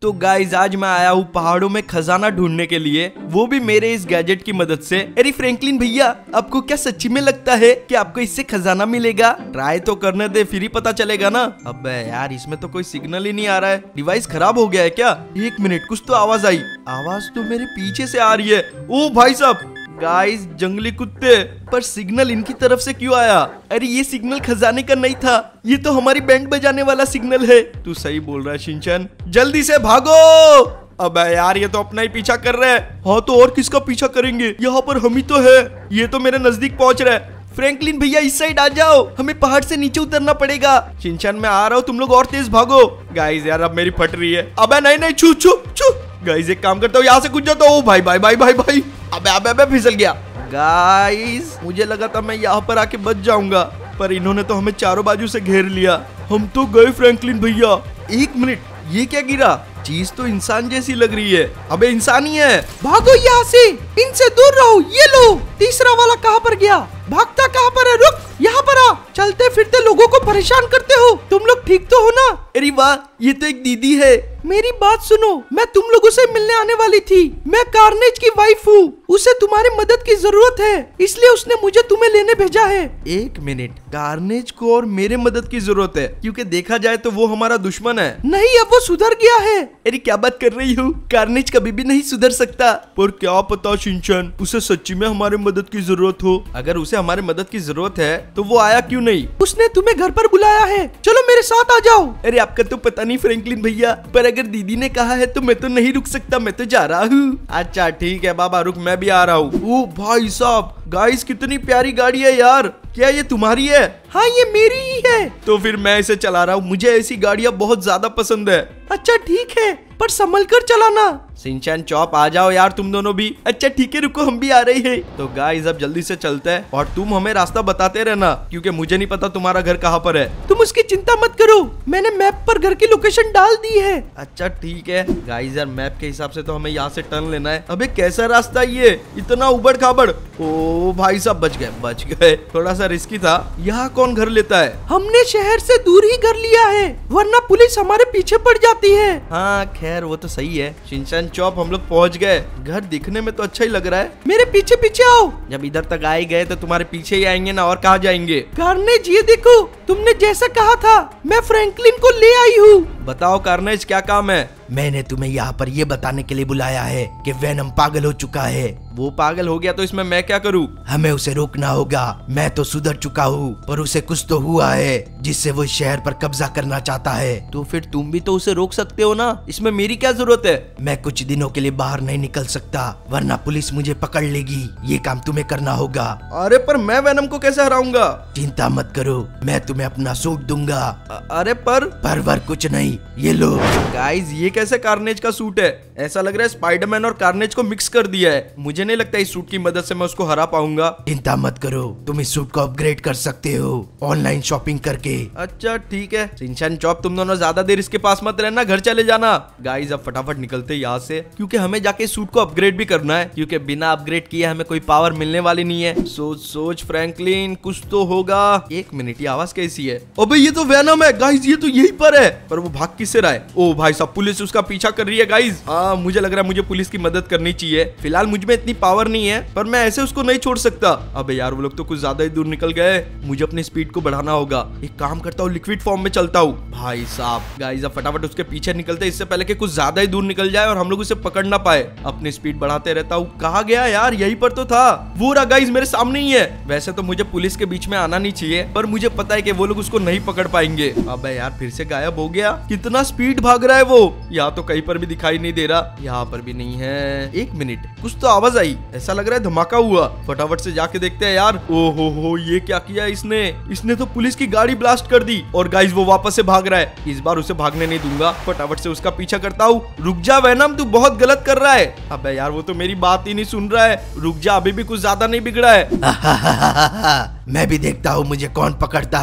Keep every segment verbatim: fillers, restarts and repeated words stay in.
तो गाइज आज मैं आया हूँ पहाड़ों में खजाना ढूंढने के लिए, वो भी मेरे इस गैजेट की मदद से। अरे फ्रैंकलिन भैया, आपको क्या सच्ची में लगता है कि आपको इससे खजाना मिलेगा? ट्राई तो करने दे, फिर ही पता चलेगा ना। अबे यार, इसमें तो कोई सिग्नल ही नहीं आ रहा है। डिवाइस खराब हो गया है क्या? एक मिनट, कुछ तो आवाज आई। आवाज तो मेरे पीछे से आ रही है। ओ भाई साहब, गाइस जंगली कुत्ते, पर सिग्नल इनकी तरफ से क्यों आया? अरे ये सिग्नल खजाने का नहीं था, ये तो हमारी बैंड बजाने वाला सिग्नल है। तू सही बोल रहा है शिनचैन, जल्दी से भागो। अबे यार, ये तो अपना ही पीछा कर रहे हैं। हाँ तो और किसका पीछा करेंगे? यहाँ पर हम ही तो है। ये तो मेरे नजदीक पहुंच रहा है। फ्रैंकलिन भैया इस साइड आ जाओ, हमें पहाड़ से नीचे उतरना पड़ेगा। शिनचैन मैं आ रहा हूँ, तुम लोग और तेज भागो। गाइस यार अब मेरी फट रही है। अबे नहीं नहीं, छू छू छू। गाइस एक काम करता हूँ, यहाँ से कूद जाता हूँ। भाई भाई भाई भाई भाई, अबे अबे अबे फिसल गया। गाइस मुझे लगा था मैं यहाँ पर आके बच जाऊंगा, पर इन्होंने तो हमें चारों बाजू से घेर लिया। हम तो गए फ्रैंकलिन भैया। एक मिनट, ये क्या गिरा? चीज तो इंसान जैसी लग रही है। अबे इंसान ही है। भागो यहाँ से, इनसे दूर रहो। ये लो, तीसरा वाला कहाँ पर गया? भागता कहाँ पर है? रुक, यहाँ पर आ। चलते फिरते लोगों को परेशान करते हो। तुम लोग ठीक तो हो ना? अरे वाह, ये तो एक दीदी है। मेरी बात सुनो, मैं तुम लोगों से मिलने आने वाली थी। मैं कार्नेज की वाइफ हूँ, उसे तुम्हारी मदद की जरूरत है, इसलिए उसने मुझे तुम्हें लेने भेजा है। एक मिनट, कार्नेज को और मेरे मदद की जरूरत है? क्योंकि देखा जाए तो वो हमारा दुश्मन है। नहीं, अब वो सुधर गया है। अरे क्या बात कर रही हो? कार्नेज कभी भी नहीं सुधर सकता। पर क्या पता शिनचैन, उसे सच्ची में हमारी मदद की जरूरत हो। अगर उसे हमारी मदद की जरूरत है तो वो आया क्यों नहीं? उसने तुम्हें घर पर बुलाया है, चलो मेरे साथ आ जाओ। अरे आपका तो पता नहीं फ्रैंकलिन भैया, पर अगर दीदी ने कहा है तो मैं तो नहीं रुक सकता, मैं तो जा रहा हूँ। अच्छा ठीक है बाबा, रुक, मैं भी आ रहा हूँ। ओ भाई साहब, गाइस कितनी प्यारी गाड़ी है यार। क्या ये तुम्हारी है? हाँ ये मेरी ही है। तो फिर मैं इसे चला रहा हूँ, मुझे ऐसी गाड़ियाँ बहुत ज्यादा पसंद है। अच्छा ठीक है, पर संभल कर चलाना। शिनचैन चॉप आ जाओ यार तुम दोनों भी। अच्छा ठीक है, रुको, हम भी आ रहे हैं। तो गाइस अब जल्दी से चलते हैं, और तुम हमें रास्ता बताते रहना, क्योंकि मुझे नहीं पता तुम्हारा घर कहाँ पर है। तुम उसकी चिंता मत करो, मैंने मैप पर घर की लोकेशन डाल दी है। अच्छा ठीक है। गाइस यार मैप के हिसाब से तो हमें यहाँ से टर्न लेना है। अबे कैसा रास्ता ये, इतना उबड़ खाबड़। ओ भाई साहब, बच गए बच गए, थोड़ा सा रिस्की था। यहाँ कौन घर लेता है? हमने शहर से दूर ही घर लिया है, वरना पुलिस हमारे पीछे पड़ जाती है। हाँ खैर वो तो सही है। शिनचैन चॉप, हम लोग पहुँच गए। घर दिखने में तो अच्छा ही लग रहा है। मेरे पीछे पीछे आओ। जब इधर तक आए गए तो तुम्हारे पीछे ही आएंगे ना, और कहाँ जाएंगे? कार्नेज ये देखो, तुमने जैसा कहा था, मैं फ्रैंकलिन को ले आई हूँ। बताओ कार्नेज, क्या काम है? मैंने तुम्हें यहाँ पर ये बताने के लिए बुलाया है कि वेनम पागल हो चुका है। वो पागल हो गया तो इसमें मैं क्या करूँ? हमें उसे रोकना होगा। मैं तो सुधर चुका हूँ, पर उसे कुछ तो हुआ है जिससे वो शहर पर कब्जा करना चाहता है। तो फिर तुम भी तो उसे रोक सकते हो ना, इसमें मेरी क्या जरूरत है? मैं कुछ दिनों के लिए बाहर नहीं निकल सकता, वरना पुलिस मुझे पकड़ लेगी। ये काम तुम्हें करना होगा। अरे पर मैं वेनम को कैसे हराऊंगा? चिंता मत करो, मैं तुम्हें अपना सूट दूंगा। अरे पर पर वर कुछ नहीं, ये लो। गाइस ये कैसे कार्नेज का सूट है? ऐसा लग रहा है स्पाइडरमैन और कार्नेज को मिक्स कर दिया है। मुझे नहीं लगता इस सूट की मदद से मैं उसको हरा पाऊंगा। चिंता मत करो, तुम इस सूट को अपग्रेड कर सकते हो ऑनलाइन शॉपिंग करके। अच्छा ठीक है। शिनचैन चॉप, तुम दोनों ज्यादा देर इसके पास मत रहना, घर चले जाना। गाइस अब फटाफट निकलते यहाँ से, क्योंकि हमें जाके सूट को अपग्रेड भी करना है, क्योंकि बिना अपग्रेड किए हमें कोई पावर मिलने वाली नहीं है। सोच सोच फ्रैंकलिन, कुछ तो होगा। एक मिनट, ये आवाज कैसी है? अबे ये तो वेनम है। गाइस ये तो यही पर है, पर वो भाग किससे रहा है? ओ भाई साहब, पुलिस उसका पीछा कर रही है। गाइस हाँ मुझे लग रहा है मुझे पुलिस की मदद करनी चाहिए। फिलहाल मुझ में इतनी पावर नहीं है, पर मैं ऐसे उसको नहीं छोड़ सकता। अबे यार वो लोग तो कुछ ज्यादा ही दूर निकल गए, मुझे अपनी स्पीड को बढ़ाना होगा। एक काम करता हूँ, लिक्विड फॉर्म में चलता हूँ। भाई साहब, गाइस अब फटाफट उसके पीछे निकलते, इससे पहले कि कुछ ज्यादा ही दूर निकल जाए और हम लोग उसे पकड़ ना पाए। अपनी स्पीड बढ़ाते रहता हूँ। कहाँ गया यार? यहीं पर तो था। वो रहा गाइस, मेरे सामने ही है। वैसे तो मुझे पुलिस के बीच में आना नहीं चाहिए, पर मुझे पता है कि वो लोग उसको नहीं पकड़ पाएंगे। अबे यार फिर से गायब हो गया। कितना स्पीड भाग रहा है वो। यहाँ तो कहीं पर भी दिखाई नहीं दे रहा, यहाँ पर भी नहीं है। एक मिनट, कुछ तो आवाज आई, ऐसा लग रहा है धमाका हुआ। फटाफट से जाके देखते हैं यार। ओ हो हो, ये क्या किया इसने? इसने तो पुलिस की गाड़ी ब्लास्ट कर दी, और गाइस वो वापस से भाग रहा है। इस बार उसे भागने नहीं दूंगा, फटाफट से उसका पीछा करता हूँ। रुक जा वेनम, तू बहुत गलत कर रहा है। अबे यार वो तो मेरी बात ही नहीं सुन रहा है। रुक जा, अभी भी कुछ ज्यादा नहीं बिगड़ा है। मैं भी देखता हूँ मुझे कौन पकड़ता है।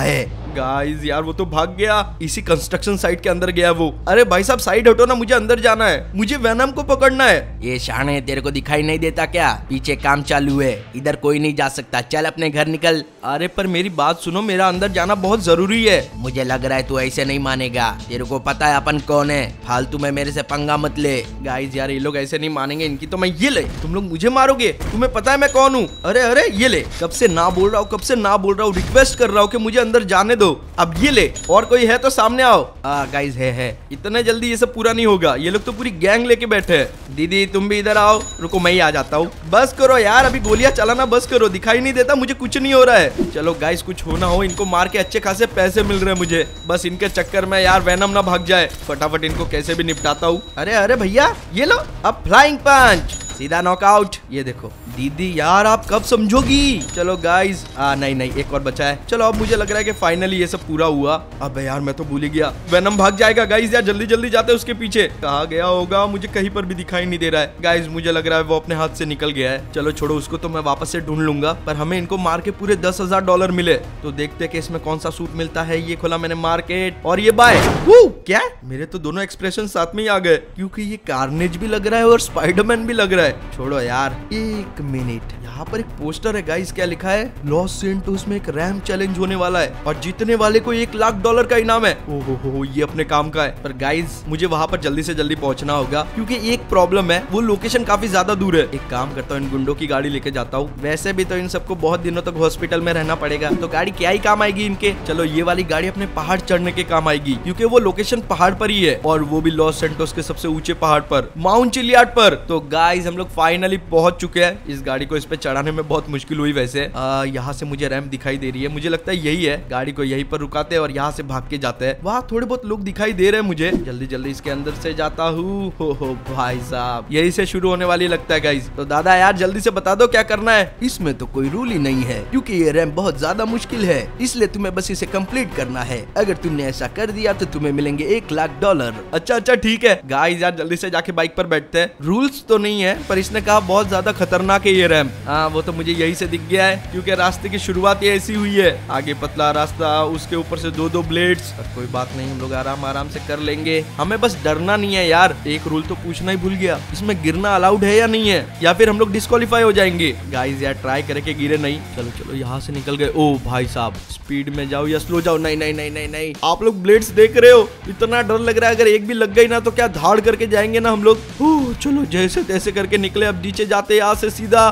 गाइस यार वो तो भाग गया, इसी कंस्ट्रक्शन साइट के अंदर गया वो। अरे भाई साहब साइड हटो ना, मुझे अंदर जाना है, मुझे वेनम को पकड़ना है। ये शाने तेरे को दिखाई नहीं देता क्या? पीछे काम चालू है, इधर कोई नहीं जा सकता, चल अपने घर निकल। अरे पर मेरी बात सुनो, मेरा अंदर जाना बहुत जरूरी है। मुझे लग रहा है तू ऐसे नहीं मानेगा, तेरे को पता है अपन कौन है, फालतू में मेरे से पंगा मत ले। गाइस यार ये लोग ऐसे नहीं मानेंगे, इनकी तो मैं ये ले। तुम लोग मुझे मारोगे, तुम्हें पता है मैं कौन हूँ। अरे अरे ये ले, कब से ना बोल रहा हूँ, कब से ना बोल रहा हूँ, रिक्वेस्ट कर रहा हूँ कि मुझे अंदर जाने दो। अब ये ले, और कोई है तो सामने आओ। आ गाइस है है इतने जल्दी ये सब पूरा नहीं होगा, ये लोग तो पूरी गैंग लेके बैठे हैं। दीदी तुम भी इधर आओ, रुको मैं ही आ जाता हूँ। बस करो यार, अभी गोलियां चलाना बस करो, दिखाई नहीं देता, मुझे कुछ नहीं हो रहा है। चलो गाइस कुछ हो ना हो, इनको मार के अच्छे खासे पैसे मिल रहे हैं मुझे, बस इनके चक्कर में यार वेनम ना भाग जाए। फटाफट इनको कैसे भी निपटाता हूँ। अरे अरे भैया ये लो, अब फ्लाइंग पंच, सीधा नॉकआउट। ये देखो दीदी यार आप कब समझोगी। चलो गाइस, आ नहीं नहीं एक और बचा है। चलो अब मुझे लग रहा है कि फाइनली ये सब पूरा हुआ। अबे यार मैं तो भूल ही गया, वेनम भाग जाएगा। गाइस यार जल्दी जल्दी जाते हैं उसके पीछे, कहाँ गया होगा, मुझे कहीं पर भी दिखाई नहीं दे रहा है। गाइस मुझे लग रहा है वो अपने हाथ से निकल गया है। चलो छोड़ो उसको, तो मैं वापस से ढूंढ लूंगा, पर हमें इनको मार के पूरे दस हजार डॉलर मिले तो देखते कि इसमें कौन सा सूट मिलता है। ये खोला मैंने मार्केट, और ये बाय। क्या मेरे तो दोनों एक्सप्रेशन साथ में ही आ गए, क्योंकि ये कार्नेज भी लग रहा है और स्पाइडरमैन भी लग रहा है। छोड़ो यार एक मिनट, यहाँ पर एक पोस्टर है गाइस, क्या लिखा है, लॉस सेंटोस में एक रैम चैलेंज होने वाला है और जीतने वाले को एक लाख डॉलर का इनाम है। ओहो हो, ये अपने काम का है। पर गाइस मुझे वहाँ पर जल्दी से जल्दी पहुँचना होगा, क्योंकि एक प्रॉब्लम है, वो लोकेशन काफी ज्यादा दूर है। एक काम करता हूँ, इन गुंडों की गाड़ी लेके जाता हूँ। वैसे भी तो इन सबको बहुत दिनों तक हॉस्पिटल में रहना पड़ेगा, तो गाड़ी क्या ही काम आएगी इनके। चलो ये वाली गाड़ी अपने पहाड़ चढ़ने के काम आएगी, क्योंकि वो लोकेशन पहाड़ पर ही है, और वो भी लॉस सेंटोस के सबसे ऊंचे पहाड़ पर, माउंट चिलियाड पर। तो गाइस हम लोग फाइनली पहुंच चुके हैं। इस गाड़ी को इस पे चढ़ाने में बहुत मुश्किल हुई। वैसे यहाँ से मुझे रैंप दिखाई दे रही है, मुझे लगता है यही है। गाड़ी को यहीं पर रुकाते हैं और यहाँ से भाग के जाते हैं। वहाँ थोड़े बहुत लोग दिखाई दे रहे हैं मुझे, जल्दी जल्दी इसके अंदर से जाता हूँ। हो हो भाई साहब, यही से शुरू होने वाली लगता है गाइस। तो दादा यार जल्दी से बता दो क्या करना है। इसमें तो कोई रूल ही नहीं है, क्योंकि ये रैंप बहुत ज्यादा मुश्किल है, इसलिए तुम्हें बस इसे कंप्लीट करना है। अगर तुमने ऐसा कर दिया तो तुम्हें मिलेंगे एक लाख डॉलर। अच्छा अच्छा ठीक है गाइस, यार जल्दी से जाके बाइक पर बैठते हैं। रूल्स तो नहीं है, पर इसने कहा बहुत ज्यादा खतरनाक है ये रैंप। हाँ वो तो मुझे यही से दिख गया है, क्योंकि रास्ते की शुरुआत ये ऐसी हुई है, आगे पतला रास्ता, उसके ऊपर से दो दो ब्लेड्स। कोई बात नहीं, हम लोग आराम आराम से कर लेंगे, हमें बस डरना नहीं है यार। एक रूल तो पूछना ही भूल गया, इसमें गिरना अलाउड है या नहीं है, या फिर हम लोग डिस्क्वालीफाई हो जाएंगे। गाइस यार ट्राई करके गिरे नहीं। चलो चलो यहाँ से निकल गए। ओ भाई साहब, स्पीड में जाओ या स्लो जाओ। नहीं नहीं नहीं नहीं नहीं, आप लोग ब्लेड्स देख रहे हो, इतना डर लग रहा है, अगर एक भी लग गई ना तो क्या धाड़ करके जाएंगे ना हम लोग। चलो जैसे तैसे करके निकले, अब नीचे जाते यहाँ से सीधा।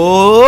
ओ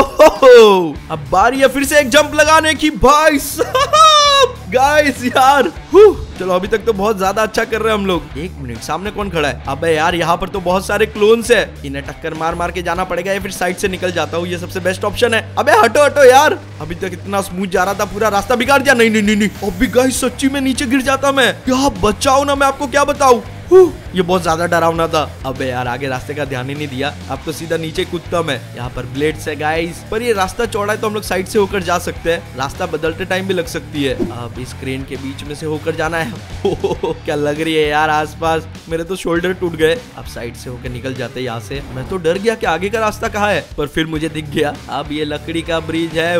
अब बारी है फिर से एक जंप लगाने की। भाई साहब गाइस यार, चलो अभी तक तो बहुत ज्यादा अच्छा कर रहे हैं हम लोग। एक मिनट, सामने कौन खड़ा है? अबे यार यहाँ पर तो बहुत सारे क्लोन्स है, इन्हें टक्कर मार मार के जाना पड़ेगा, या फिर साइड से निकल जाता हूँ, ये सबसे बेस्ट ऑप्शन है। अबे हटो हटो यार, अभी तक इतना स्मूथ जा रहा था, पूरा रास्ता बिगाड़ दिया। नहीं नहीं नहीं नहीं, अभी गाइस सच्ची में नीचे गिर जाता मैं। क्या बचाओ ना, मैं आपको क्या बताऊं, ये बहुत ज्यादा डरावना था। अबे यार आगे रास्ते का ध्यान ही नहीं दिया, अब तो सीधा नीचे कूदता मैं। यहाँ पर ब्लेड्स है गाइस, पर ये रास्ता चौड़ा है तो हम लोग साइड से होकर जा सकते हैं, रास्ता बदलते टाइम भी लग सकती है। अब इस क्रेन के बीच में से होकर जाना है। ओ, क्या लग रही है यार आसपास, मेरे तो शोल्डर टूट गए। अब साइड से होकर निकल जाते हैं यहाँ से। मैं तो डर गया कि आगे का रास्ता कहाँ है, पर फिर मुझे दिख गया, अब ये लकड़ी का ब्रिज है।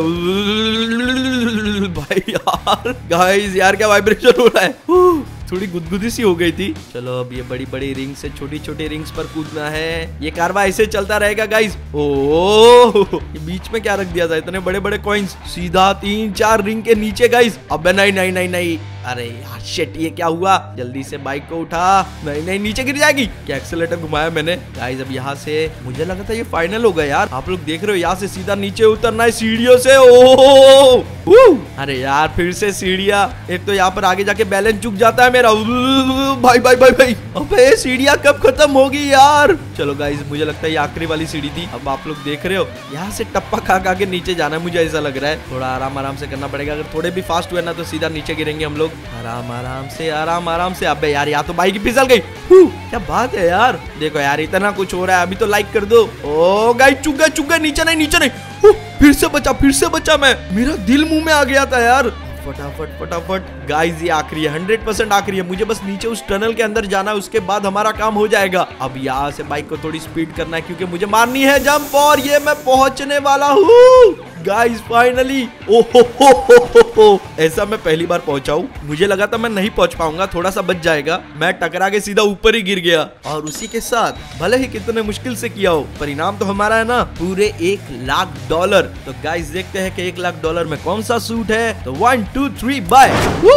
भाई यार गाइस यार क्या वाइब्रेशन हो रहा है, थोड़ी गुदगुदी सी हो गई थी। चलो अब ये बड़ी बड़ी रिंग से छोटी छोटी रिंग्स पर कूदना है। ये कारवा ऐसे चलता रहेगा गाइस। ओह ये बीच में क्या रख दिया था, इतने बड़े बड़े कॉइन्स, सीधा तीन चार रिंग के नीचे गाइस। अबे नहीं नहीं नहीं नहीं, अरे यार शिट, ये क्या हुआ, जल्दी से बाइक को उठा। नहीं नहीं नीचे गिर जाएगी। क्या एक्सेलेरेटर घुमाया मैंने गाइस। अब यहाँ से मुझे लगा था ये फाइनल होगा यार, आप लोग देख रहे हो यहाँ से सीधा नीचे उतरना है सीढ़ियों से। ओह अरे यार फिर से सीढ़ियाँ, एक तो यहाँ पर आगे जाके बैलेंस चुक जाता है मेरा। भाई भाई भाई भाई, अबे सीढ़ियाँ कब खत्म होगी यार। चलो गाइस मुझे लगता है ये आखिरी वाली सीढ़ी थी। अब आप लोग देख रहे हो यहाँ से टप्पा खा खा के नीचे जाना है, मुझे ऐसा लग रहा है। थोड़ा आराम आराम से करना पड़ेगा, अगर थोड़े भी फास्ट हुए ना तो सीधा नीचे गिरेंगे हम लोग। आराम आराम से आराम आराम से। अबे यार यहाँ तो बाइक फिसल गई। क्या बात है यार, देखो यार इतना कुछ हो रहा है, अभी तो लाइक कर दो। ओ गाइस चुक गए चुक गए, नीचे नहीं नीचे नहीं, फिर से बचा फिर से बचा मैं, मेरा दिल मुंह में आ गया था यार। फटाफट फटाफट गाइस, ये आखिरी है, हंड्रेड परसेंट आखिरी है, मुझे बस नीचे उस टनल के अंदर जाना है, उसके बाद हमारा काम हो जाएगा। अब यहाँ से बाइक को थोड़ी स्पीड करना है, क्योंकि मुझे मारनी है जंप, और ये मैं पहुंचने वाला हूँ गाइस फाइनली। ओहो हो हो हो, ऐसा मैं पहली बार पहुंचा हूँ। मुझे लगा था मैं नहीं पहुंच पाऊंगा, थोड़ा सा बच जाएगा। मैं टकरा के सीधा ऊपर ही गिर गया और उसी के साथ भले ही कितने मुश्किल से किया हो, परिणाम तो हमारा है ना, पूरे एक लाख डॉलर। तो गाइस देखते हैं कि एक लाख डॉलर में कौन सा सूट है। तो वन टू थ्री बाय।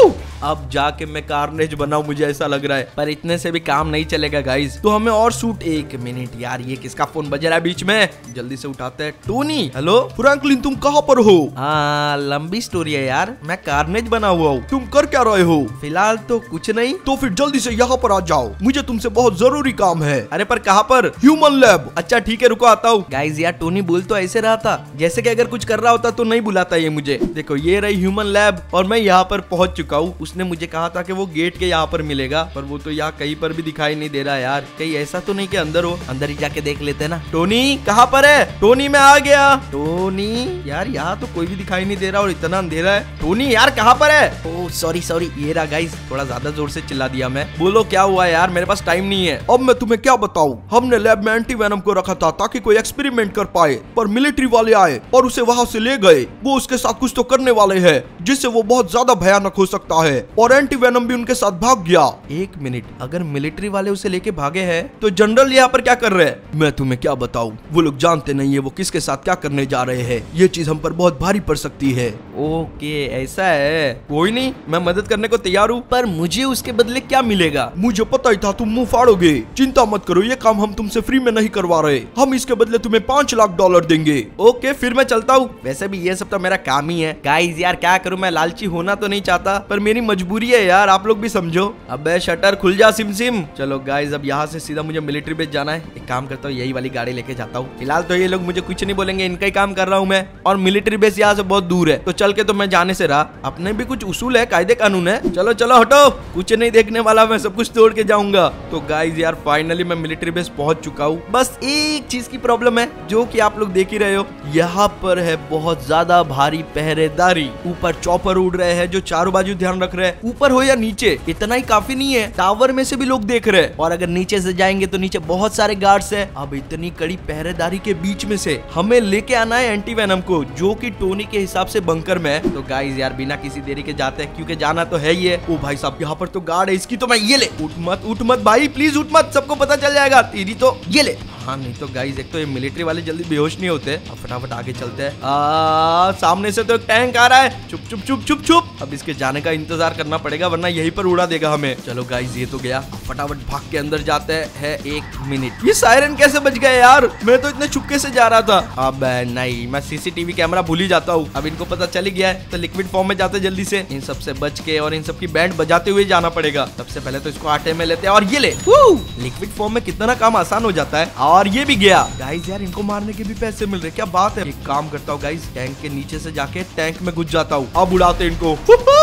अब जाके मैं कार्नेज बनाऊं, मुझे ऐसा लग रहा है, पर इतने से भी काम नहीं चलेगा गाइस। तो हमें और सूट। एक मिनट यार, ये किसका फोन बज रहा है बीच में, जल्दी से उठाते हैं। टोनी, हेलो फ्रैंकलिन, तुम कहाँ पर हो? हाँ, लंबी स्टोरी है यार, मैं कार्नेज बना हुआ हूँ। तुम कर क्या रहे हो? फिलहाल तो कुछ नहीं। तो फिर जल्दी से यहाँ पर आ जाओ, मुझे तुमसे बहुत जरूरी काम है। अरे पर कहाँ पर? Human lab. अच्छा ठीक है, रुको आता हूँ। गाइस यार, टोनी बोल तो ऐसे रहा था जैसे कि अगर कुछ कर रहा होता तो नहीं बुलाता ये मुझे। देखो ये रही ह्यूमन लैब और मैं यहाँ पर पहुंच चुका हूँ। उसने मुझे कहा था कि वो गेट के यहाँ पर मिलेगा, पर वो तो यहाँ कहीं पर भी दिखाई नहीं दे रहा यार। कहीं ऐसा तो नहीं कि अंदर हो? अंदर ही जाके देख लेते हैं ना। टोनी कहाँ पर है? टोनी मैं आ गया। टोनी यार, यहाँ तो कोई भी दिखाई नहीं दे रहा और इतना अंधेरा है। टोनी यार कहाँ पर है? ओह सॉरी सॉरी, ये रहा गाइस, थोड़ा ज्यादा जोर से चिल्ला दिया मैं। बोलो क्या हुआ यार, मेरे पास टाइम नहीं है। अब मैं तुम्हें क्या बताऊं, हमने लैब में एंटी वेनम को रखा था ताकि कोई एक्सपेरिमेंट कर पाए, पर मिलिट्री वाले आए और उसे वहाँ से ले गए। वो उसके साथ कुछ तो करने वाले हैं जिससे वो बहुत ज्यादा भयानक हो सकता है, और एंटी वेनम भी उनके साथ भाग गया। एक मिनट, अगर मिलिट्री वाले उसे लेके भागे हैं तो जनरल यहाँ पर क्या कर रहे हैं? मैं तुम्हें क्या बताऊं, वो लोग जानते नहीं है वो किसके साथ क्या करने जा रहे हैं। ये चीज हम पर बहुत भारी पड़ सकती है। ओके ऐसा है, कोई नहीं, मैं मदद करने को तैयार हूँ, पर मुझे उसके बदले क्या मिलेगा? मुझे पता ही था तुम मुंह फाड़ोगे। चिंता मत करो, ये काम हम तुमसे फ्री में नहीं करवा रहे, हम इसके बदले तुम्हें पाँच लाख डॉलर देंगे। ओके फिर मैं चलता हूँ। वैसे भी ये सब तो मेरा काम ही है। गाइस यार क्या करूँ, मैं लालची होना तो नहीं चाहता, पर मेरी मजबूरी है यार, आप लोग भी समझो। अबे शटर खुल जा सिम सिम। चलो गाइस, अब यहाँ से सीधा मुझे मिलिट्री बेस जाना है। एक काम करता हूँ, यही वाली गाड़ी लेके जाता हूँ। फिलहाल तो ये लोग मुझे कुछ नहीं बोलेंगे, इनका ही काम कर रहा हूँ मैं, और मिलिट्री बेस यहाँ से बहुत दूर है, तो चल के तो मैं जाने से रहा। अपने भी कुछ उसूल है, कायदे कानून है। चलो चलो हटो, कुछ नहीं देखने वाला, मैं सब कुछ तोड़ के जाऊंगा। तो गाइस यार फाइनली मैं मिलिट्री बेस पहुंच चुका हूँ। बस एक चीज की प्रॉब्लम है, जो कि आप लोग देख ही रहे हो, यहाँ पर है बहुत ज्यादा भारी पहरेदारी। ऊपर चॉपर उड़ रहे हैं जो चारों बाजू ध्यान रख रहे हैं। ऊपर हो या नीचे, इतना ही काफी नहीं है, टावर में से भी लोग देख रहे हैं, और अगर नीचे से जाएंगे तो नीचे बहुत सारे गार्ड्स हैं। अब इतनी कड़ी पहरेदारी के बीच में से हमें लेके आना है एंटी वेनम को, जो कि टोनी के हिसाब से बंकर में है। तो गाइस यार बिना किसी देरी के जाते हैं, क्योंकि जाना तो है ही है। ओ भाई साहब, यहाँ पर तो गार्ड है, इसकी तो मैं ये ले। उठ मत उठ मत भाई, प्लीज उठ मत, सबको पता चल जाएगा। तेरी तो ये ले। हाँ नहीं तो गाइस, एक तो ये मिलिट्री वाले जल्दी बेहोश नहीं होते। अब फटाफट आगे चलते हैं। आ, सामने से तो एक टैंक आ रहा है। चुप चुप चुप चुप चुप, अब इसके जाने का इंतजार करना पड़ेगा, वरना यहीं पर उड़ा देगा हमें। चलो गाइस ये तो गया, फटाफट भाग के अंदर जाते हैं। एक मिनट, ये सायरन कैसे बच गए यार? मैं तो इतने चुपके से जा रहा था। अब नहीं, मैं सीसीटीवी कैमरा भूल ही जाता हूँ। अब इनको पता चल ही गया है, तो लिक्विड फॉर्म में जाते जल्दी से, इन सबसे बच के, और इन सबकी बैंड बजाते हुए जाना पड़ेगा। सबसे पहले तो इसको आटे में लेते हैं, और ये ले। लिक्विड फॉर्म में कितना काम आसान हो जाता है, और ये भी गया। गाइस यार इनको मारने के भी पैसे मिल रहे, क्या बात है। एक काम करता हूँ गाइस, टैंक के नीचे से जाके टैंक में घुस जाता हूँ। अब उड़ाते इनको।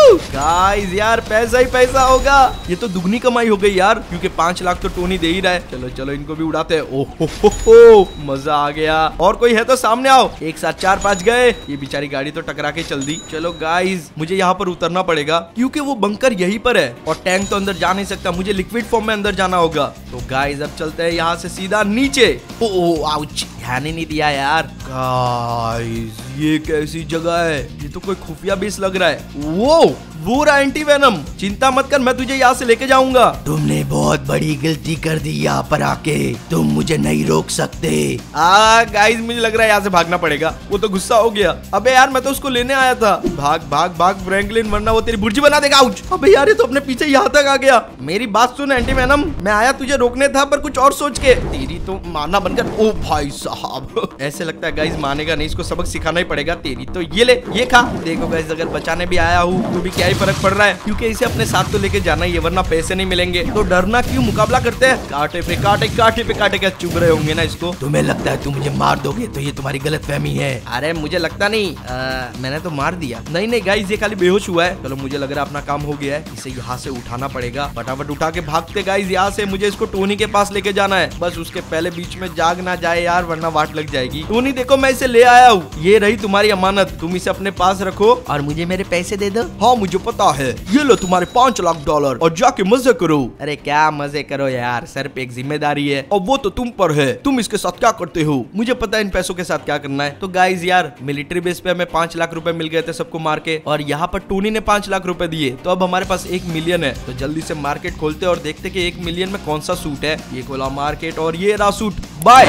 गाइस यार पैसा ही पैसा होगा, ये तो दुगनी कमाई हो गई यार, क्योंकि पांच लाख तो टोनी दे ही रहा है। चलो चलो इनको भी उड़ाते हैं। ओहो हो हो, मजा आ गया। और कोई है तो सामने आओ। एक साथ चार पांच गए, ये बेचारी गाड़ी तो टकरा के चल दी। चलो गाइस, मुझे यहाँ पर उतरना पड़ेगा, क्योंकि वो बंकर यहीं पर है, और टैंक तो अंदर जा नहीं सकता, मुझे लिक्विड फॉर्म में अंदर जाना होगा। तो गाइस अब चलते हैं यहाँ से सीधा नीचे। ओ आउच, ध्यान ही नहीं दिया यार। गाइस ये कैसी जगह है, ये तो कोई खुफिया बेस लग रहा है। वो वो रहा एंटी वेनम। चिंता मत कर, मैं तुझे यहाँ से लेके जाऊंगा। तुमने बहुत बड़ी गलती कर दी यहाँ पर आके, तुम मुझे नहीं रोक सकते। आ गाइस मुझे लग रहा है यहाँ से भागना पड़ेगा, वो तो गुस्सा हो गया। अबे यार मैं तो उसको लेने आया था। भाग भाग भाग फ्रैंकलिन, वरना वो तेरी बुर्जी बना देगा। आउच। अबे यार ये तो अपने पीछे यहाँ तक आ गया। मेरी बात सुन एंटी वेनम, मैं आया तुझे रोकने था, पर कुछ और सोच के। तेरी तो माना बनकर। ओ भाई साहब, ऐसे लगता है गाइस मानेगा नहीं, इसको सबक सिखाना ही पड़ेगा। तेरी तो ये ले, ये खा। देखो गाइस, अगर बचाने भी आया हूँ तो भी क्या फर्क पड़ रहा है, क्योंकि इसे अपने साथ तो लेके जाना ही है, वरना पैसे नहीं मिलेंगे। तो डरना क्यों, मुकाबला करते हैं। कांटे पे कांटे, कांटे पे कांटे, क्या चुभ रहे होंगे ना इसको। तुम्हें लगता है तुम मुझे मार दोगे, तो ये तुम्हारी गलतफहमी है। अरे मुझे लगता नहीं, आ, मैंने तो मार दिया। नहीं नहीं गाइस, ये खाली बेहोश हुआ है। चलो मुझे लग रहा है अपना काम हो गया है, इसे यहाँ से उठाना पड़ेगा। फटाफट उठा के भागते गाइस यहाँ से, मुझे इसको टोनी के पास लेके जाना है। बस उसके पहले बीच में जाग ना जाए यार, वरना वाट लग जाएगी। टोनी देखो, मैं इसे ले आया हूँ, ये रही तुम्हारी अमानत, तुम इसे अपने पास रखो और मुझे मेरे पैसे दे दो। हाँ मुझे पता है। ये लो तुम्हारे पाँच लाख डॉलर और जाके मजे करो। अरे क्या मजे करो यार, सर पे एक जिम्मेदारी है और वो तो तुम पर है, तुम इसके साथ क्या करते हो। मुझे पता है इन पैसों के साथ क्या करना है। तो गाइज यार मिलिट्री बेस पे हमें पांच लाख रुपए मिल गए थे सबको मार के, और यहाँ पर टोनी ने पांच लाख रुपए दिए, तो अब हमारे पास एक मिलियन है। तो जल्दी से मार्केट खोलते और देखते कि एक मिलियन में कौन सा सूट है। ये खोला मार्केट और ये रहा सूट, बाय।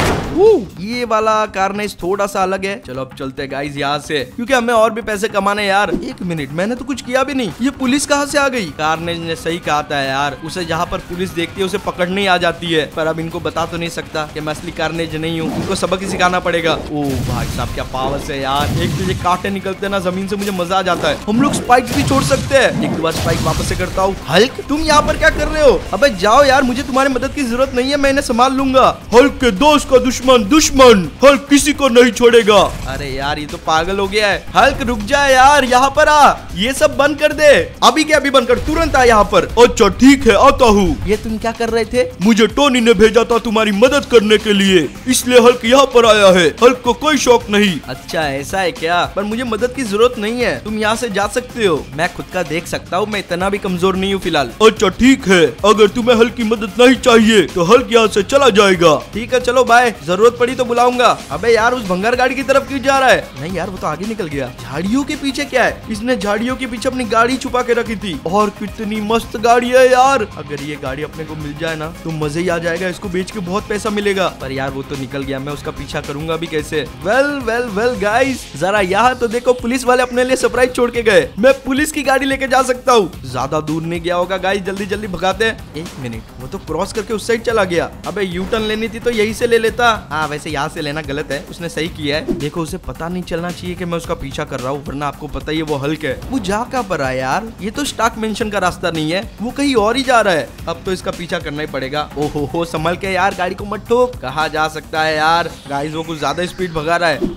ये वाला कारनेज थोड़ा सा अलग है। चलो अब चलते गाइज यहाँ से, क्योंकि हमें और भी पैसे कमाने यार। एक मिनट, मैंने तो कुछ किया भी नहीं, ये पुलिस कहाँ से आ गई। कारनेज ने सही कहा था यार, उसे जहाँ पर पुलिस देखती है उसे पकड़ने ही आ जाती है। पर अब इनको बता तो नहीं सकता कि मैं असली कारनेज नहीं हूँ, इनको सबक ही सिखाना पड़ेगा। ओ भाई साहब क्या पावर है यार, एक तो ये कांटे निकलते ना जमीन से, मुझे मजा आ जाता है। हम लोग स्पाइक भी छोड़ सकते हैं। एक दो बार स्पाइक वापस से करता हूँ। हल्क तुम यहाँ पर क्या कर रहे हो। अबे जाओ यार, मुझे तुम्हारी मदद की जरूरत नहीं है, मैं इन्हें संभाल लूंगा। हल्क के दोस्त का दुश्मन दुश्मन, हल्क किसी को नहीं छोड़ेगा। अरे यार ये तो पागल हो गया है। हल्क रुक जा यार, यहाँ पर आ, ये सब बंद कर दे। अभी क्या अभी बंद कर, तुरंत आ यहाँ पर। अच्छा ठीक है, आता हूँ। ये तुम क्या कर रहे थे। मुझे टोनी ने भेजा था तुम्हारी मदद करने के लिए, इसलिए हल्क यहाँ पर आया है। हल्क को कोई शौक नहीं। अच्छा ऐसा है क्या, पर मुझे मदद की जरूरत नहीं है, तुम यहाँ से जा सकते हो। मैं खुद का देख सकता हूँ, मैं इतना भी कमजोर नहीं हूँ फिलहाल। अच्छा ठीक है, अगर तुम्हें हल्क की मदद नहीं चाहिए तो हल्क यहाँ से चला जाएगा। ठीक है चलो बाय, जरूरत पड़ी तो बुलाऊंगा। अबे यार उस भंगार गाड़ी की तरफ क्यों जा रहा है। नहीं यार वो तो आगे निकल गया। झाड़ियों के पीछे क्या है, इसने झाड़ियों के पीछे अपनी गाड़ी छुपा के रखी थी। और कितनी मस्त गाड़ी है यार, अगर ये गाड़ी अपने को मिल जाए ना तो मजे ही आ जाएगा, इसको बेच के बहुत पैसा मिलेगा। पर यार वो तो निकल गया, मैं उसका पीछा करूंगा भी कैसे। वेल वेल वेल गाइस, जरा यहाँ तो देखो, पुलिस वाले अपने लिए सरप्राइज छोड़ के गए। मैं पुलिस की गाड़ी लेके जा सकता हूँ। ज्यादा दूर नहीं गया होगा गाइस, जल्दी जल्दी भगाते हैं। एक मिनट, वो तो क्रॉस करके उस साइड चला गया। अबे यू टर्न लेनी थी तो यही से ले लेता। हाँ वैसे यहाँ से लेना गलत है, उसने सही किया है। देखो उसे पता नहीं चलना चाहिए कि मैं उसका पीछा कर रहा हूँ, वरना आपको पता ही है वो हल्क है। वो जा कहाँ पर है यार, ये तो स्टॉक मेंशन का रास्ता नहीं है, वो कहीं और ही जा रहा है। अब तो इसका पीछा करना ही पड़ेगा। ओहो हो, संभल के यार, गाड़ी को मत ठोक। कहाँ जा सकता है यार, गाइस वो कुछ ज्यादा स्पीड भगा रहा है।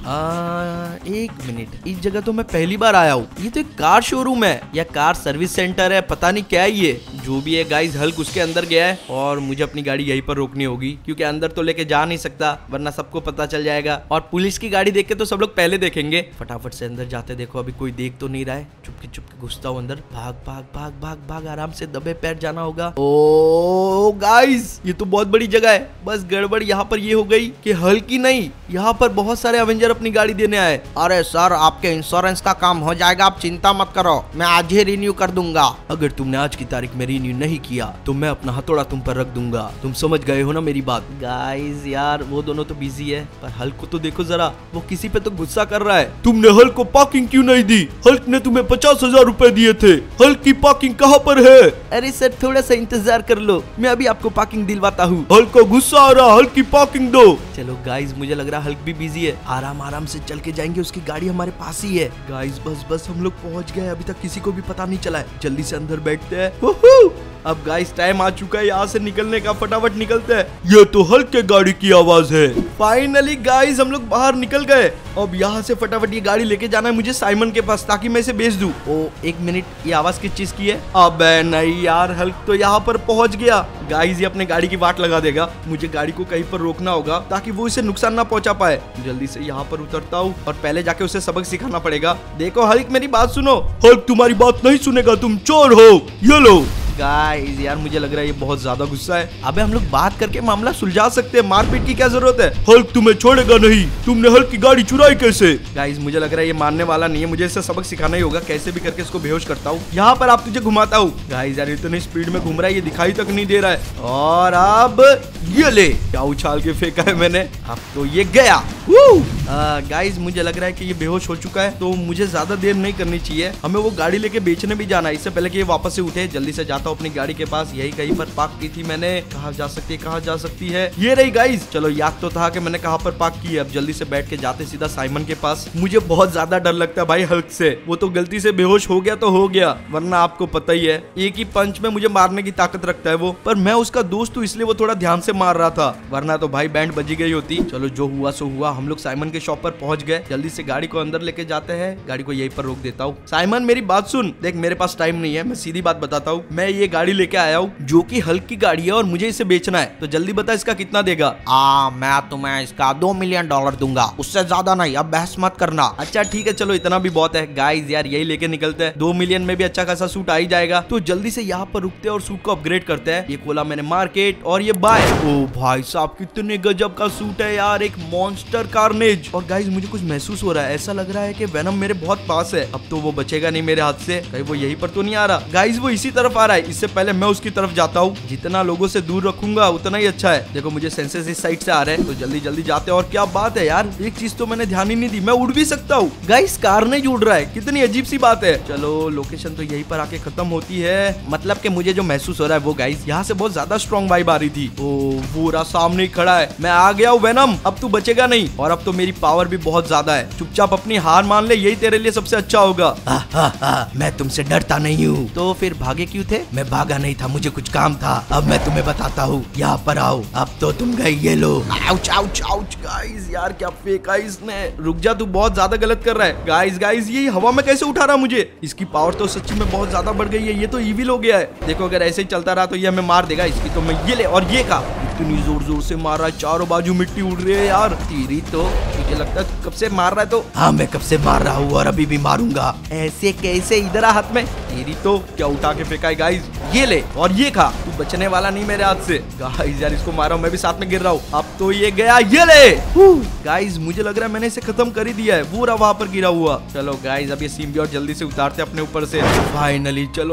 आ, एक मिनट, इस जगह तो मैं पहली बार आया हूँ। ये तो एक कार शोरूम है या कार सर्विस सेंटर है, पता नहीं क्या है ये। जो भी है गाइस, हल्क उसके अंदर गया है और मुझे अपनी गाड़ी यहीं पर रोकनी होगी, क्योंकि अंदर तो लेके जा नहीं सकता, वरना सबको पता चल जाएगा। और पुलिस की गाड़ी देख के तो सब लोग पहले देखेंगे। फटाफट से अंदर जाते, देखो अभी कोई देख तो नहीं रहा है। चुपके चुपके घुसता हूँ अंदर। भाग भाग भाग भाग भाग, आराम से दबे पैर जाना होगा। ओ गाइस, ये तो बहुत बड़ी जगह है। बस गड़बड़ यहाँ पर ये हो गई कि हल्क ही नहीं, यहाँ पर बहुत सारे अवेंजर अपनी गाड़ी देने आए। अरे सर आपके इंश्योरेंस का काम हो जाएगा, आप चिंता मत करो, मैं आज ही रिन्यू कर दूंगा। अगर तुमने आज की तारीख में रिन्यू नहीं किया तो मैं अपना हथौड़ा तुम पर रख दूंगा। तुम समझ गए हो ना मेरी बात। गाइस यार वो दोनों तो बिजी है, पर हल्क को तो देखो जरा, वो किसी पे तो गुस्सा कर रहा है। तुमने हल्क को पार्किंग क्यों नहीं दी। हल्क ने तुम्हें पचास हजार रूपए दिए थे, हल्क की पार्किंग कहाँ पर है। अरे सर थोड़ा सा इंतजार कर लो, मैं अभी आपको पार्किंग दिलवाता हूँ। हल्क को गुस्सा आ रहा, हल्क की पार्किंग दो। चलो गाइस, मुझे लग रहा है हल्क भी बिजी है, आराम आराम से चल के जाएंगे, उसकी गाड़ी हमारे पास ही है। गाइस बस बस हम लोग पहुंच गए, अभी तक किसी को भी पता नहीं चला है। जल्दी से अंदर बैठते हैं। अब गाइस टाइम आ चुका है यहाँ से निकलने का, फटाफट निकलते हैं। ये तो हल्क के गाड़ी की आवाज है। फाइनली गाइस हम लोग बाहर निकल गए। अब यहाँ से फटाफट ये गाड़ी लेके जाना है मुझे साइमन के पास, ताकि मैं इसे बेच दूं। ओ एक मिनट, ये आवाज किस चीज की है। अबे नहीं यार, हल्क तो यहाँ पर पहुंच गया। गाइस ये अपने गाड़ी की वाट लगा देगा, मुझे गाड़ी को कहीं पर रोकना होगा ताकि वो इसे नुकसान ना पहुंचा पाए। जल्दी से यहाँ पर उतरता हूँ और पहले जाके उसे सबक सिखाना पड़ेगा। देखो हल्क मेरी बात सुनो। हल्क तुम्हारी बात नहीं सुनेगा, तुम चोर हो, ये लो। गाइस यार मुझे लग रहा है ये बहुत ज्यादा गुस्सा है। अबे हम लोग बात करके मामला सुलझा सकते हैं, मारपीट की क्या जरूरत है। हल्क तुम्हें छोड़ेगा नहीं। तुमने हल्क की गाड़ी चुराई कैसे। गाइस मुझे लग रहा है ये मानने वाला नहीं है, मुझे इससे सबक सिखाना ही होगा। कैसे भी करके इसको बेहोश करता हूँ। यहाँ पर आप तुझे घुमाता हूँ। गाइस यार इतनी स्पीड में घूम रहा है, ये दिखाई तक नहीं दे रहा है। और अब ये ले, क्या उछाल के फेंका है मैंने, अब तो ये गया। गाइस मुझे लग रहा है कि ये बेहोश हो चुका है, तो मुझे ज्यादा देर नहीं करनी चाहिए। हमें वो गाड़ी लेके बेचने भी जाना है, इससे पहले कि ये वापस से उठे। जल्दी से जाता हूँ अपनी गाड़ी के पास, यही कहीं पर पार्क की थी मैंने। कहाँ जा सकती है, कहाँ जा सकती है, ये रही गाइस। चलो याद तो था कि मैंने कहाँ पर पार्क की है। अब जल्दी से बैठ के जाते सीधा साइमन के पास। मुझे बहुत ज्यादा डर लगता है भाई हल्क से, वो तो गलती से बेहोश हो गया तो हो गया, वरना आपको पता ही है एक ही पंच में मुझे मारने की ताकत रखता है वो। पर मैं उसका दोस्त हूँ इसलिए वो थोड़ा ध्यान से मार रहा था, वरना तो भाई बैंड बजी गई होती। चलो जो हुआ सो हुआ, हम लोग साइमन के शॉप पर पहुंच गए। जल्दी से गाड़ी को अंदर लेके जाते हैं, गाड़ी को यहीं पर रोक देता हूँ। साइमन मेरी बात सुन, देख मेरे पास टाइम नहीं है, मैं सीधी बात बताता हूँ। मैं ये गाड़ी लेके आया हूँ जो कि हल्क की गाड़ी है और मुझे इसे बेचना है। तो जल्दी बता इसका कितना देगा? आ, मैं तुम्हें इसका दो मिलियन डॉलर दूंगा, उससे ज्यादा नहीं। अब बहस मत करना। अच्छा ठीक है, चलो इतना भी बहुत है। गाइस यार यही लेके निकलते हैं, दो मिलियन में भी अच्छा खासा सूट आ ही जाएगा। तो जल्दी से यहाँ पर रुकते हैं और सूट को अपग्रेड करते हैं। ये खोला मैंने मार्केट और ये बाय। ओ भाई साहब कितने गजब का सूट है यार, एक मॉन्स्टर कार्नेज। और गाइस मुझे कुछ महसूस हो रहा है, ऐसा लग रहा है कि वेनम मेरे बहुत पास है। अब तो वो बचेगा नहीं मेरे हाथ से। कहीं वो यहीं पर तो नहीं आ रहा? गाइस वो इसी तरफ आ रहा है, इससे पहले मैं उसकी तरफ जाता हूँ। जितना लोगों से दूर रखूंगा उतना ही अच्छा है। देखो मुझे सेंसेस इस साइड से आ रहे हैं, तो जल्दी जल्दी जाते हैं। और क्या बात है यार, एक चीज तो मैंने ध्यान ही नहीं दी, मैं उड़ भी सकता हूँ। गाइस कार्नेज उड़ रहा है, कितनी अजीब सी बात है। चलो लोकेशन तो यहीं पर आके खत्म होती है। मतलब कि मुझे जो महसूस हो रहा है वो गाइस यहाँ से बहुत ज्यादा स्ट्रॉन्ग वाइब आ रही थी। ओ पूरा सामने ही खड़ा है। मैं आ गया हूँ वेनम, अब तू बचेगा नहीं। और अब तो मेरी पावर भी बहुत ज्यादा है। चुपचाप अपनी हार मान ले, यही तेरे लिए सबसे अच्छा होगा। हा, हा, हा, मैं तुमसे डरता नहीं हूँ। तो फिर भागे क्यों थे? मैं भागा नहीं था, मुझे कुछ काम था। अब मैं तुम्हें बताता हूँ, यहाँ पर आओ। अब तो तुम गए, ये लो। Ouch ouch ouch. गाइस यार क्या फेंका इसने। रुक जा, तू बहुत ज्यादा गलत कर रहा है। गाइस गाइस ये हवा में कैसे उठा रहा मुझे? इसकी पावर तो सच्ची में बहुत ज्यादा बढ़ गई है, ये तो इविल हो गया है। देखो अगर ऐसे ही चलता रहा तो ये हमें मार देगा। इसकी तो मैं ये ले, और ये का इतनी जोर जोर से मार रहा है, चारों बाजू मिट्टी उड़ रही है यार। तेरी तो मुझे लगता है कब से मार रहा है। तो हाँ मैं कब से मार रहा हूँ और अभी भी मारूंगा। ऐसे कैसे? इधर आ हाथ में। तेरी तो क्या उठा के फेंका है। गाइस ये ले और ये खा, तू बचने वाला नहीं मेरे हाथ से। गाइस यार इसको मारा, मैं भी साथ में गिर रहा हूँ। अब तो ये गया, ये ले। गाइस मुझे लग रहा है मैंने इसे खत्म कर ही दिया है, वो रहा वहां पर गिरा हुआ। चलो गाइस अब ये सिम्बियोट जल्दी से उतारते अपने ऊपर से। फाइनली चलो